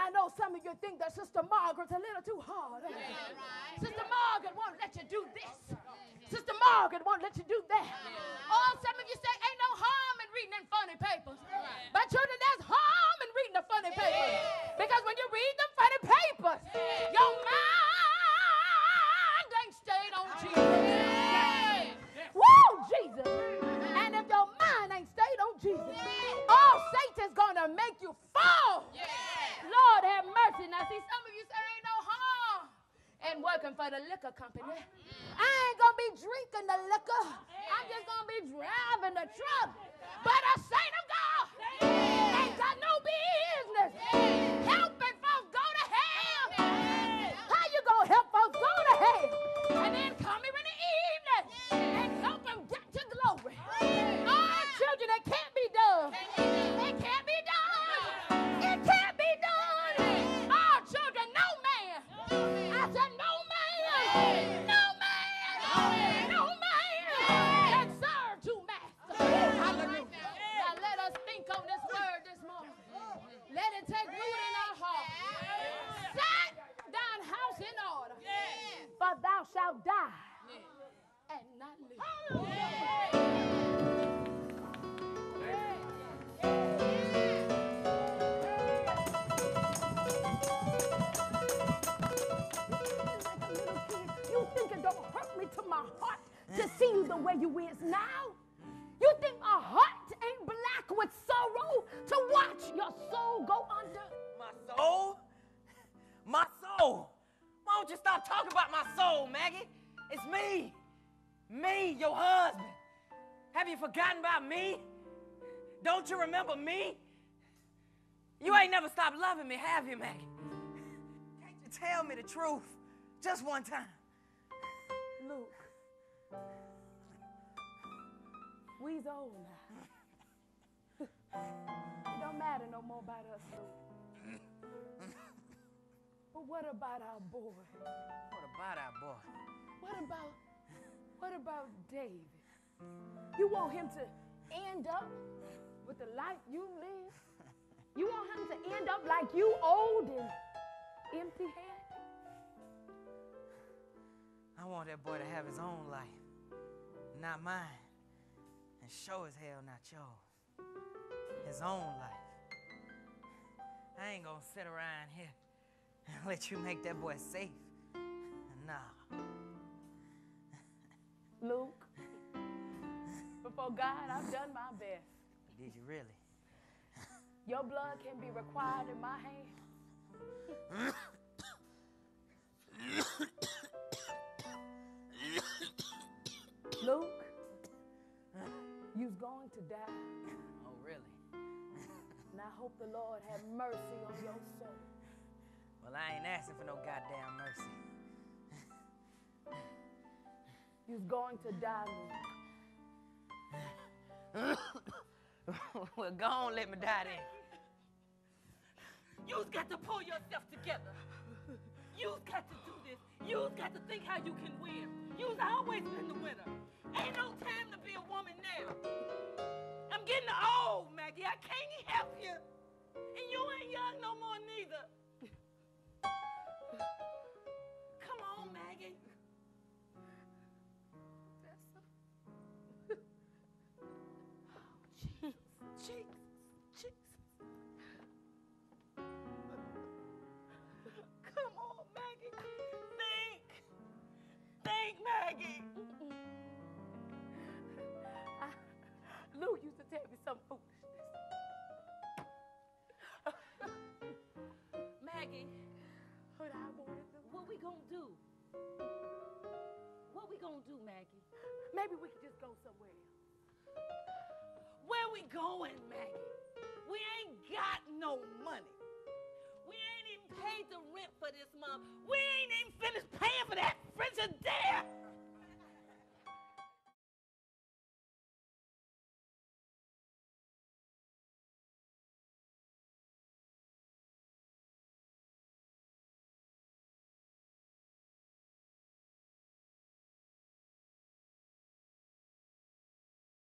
I know some of you think that Sister Margaret's a little too hard. Right. Sister Margaret won't let you do this. Sister Margaret won't let you do that. Oh, some of you say ain't no harm in reading in funny papers. But children, there's harm in reading the funny papers. Because when you read the funny papers, your mind ain't stayed on Jesus. Woo, Jesus. And if your mind ain't stayed on Jesus, all Satan's gonna make you fall. Lord have mercy. Now see, some of you say ain't no harm in working for the liquor company. I ain't gonna be drinking the liquor. I'm just gonna be driving the truck. But a saint of God ain't got no business helping folks go to hell. How you gonna help folks go to hell and then come here in the evening and help them get to glory? Oh, children, it can't be done. It can't be done. It can't be done. Oh, children, no man. I said no man. No man. No man can serve two masters. Hallelujah. Now let us think on this word this morning. Let it take root in our heart. Set thine house in order, for thou shalt die and not live. Like a little kid, you think it don't hurt me to my heart to see you the way you is now? You think my heart ain't black with sorrow to watch your soul go under? My soul? My soul? Why don't you stop talking about my soul, Maggie? It's me. Me, your husband. Have you forgotten about me? Don't you remember me? You ain't never stopped loving me, have you, Maggie? Can't you tell me the truth? Just one time. Luke, we's old now. It don't matter no more about us, Luke. But what about our boy? What about our boy? What about David? You want him to end up with the life you live? You want him to end up like you, old and empty-handed? I want that boy to have his own life, not mine, and sure as hell not yours. His own life. I ain't gonna sit around here and let you make that boy safe. Nah. Luke, before God, I've done my best. Did you really? Your blood can be required in my hand. Luke, you's going to die. Oh, really? And I hope the Lord have mercy on your soul. Well, I ain't asking for no goddamn mercy. You's going to die, Luke. Well, go on, let me die then. You's got to pull yourself together. You's got to do this. You's got to think how you can win. You's always been the winner. Ain't no time to be a woman now. I'm getting old, Maggie. I can't help you. And you ain't young no more neither. Come on, Maggie. Jesus. Come on, Maggie. Think, Maggie. Luke used to tell me some foolishness. Maggie, What I wanted to do. what we gonna do? What we gonna do, Maggie? Maybe we could just go somewhere else. Where we going, Maggie? We ain't got no money. We ain't even paid the rent for this month. We ain't even finished paying for that Frigidaire.